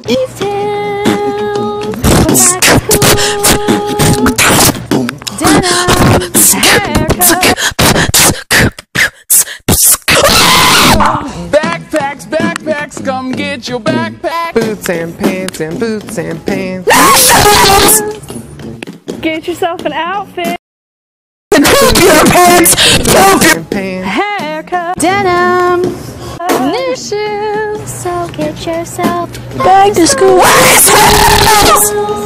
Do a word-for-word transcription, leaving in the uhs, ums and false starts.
These hills, go back to school. Denim, haircut. Backpacks, backpacks, come get your backpack. Boots and pants and boots and pants. Get yourself an outfit. Your pants. Haircut. Denim. New shoes. So get yourself Back to school.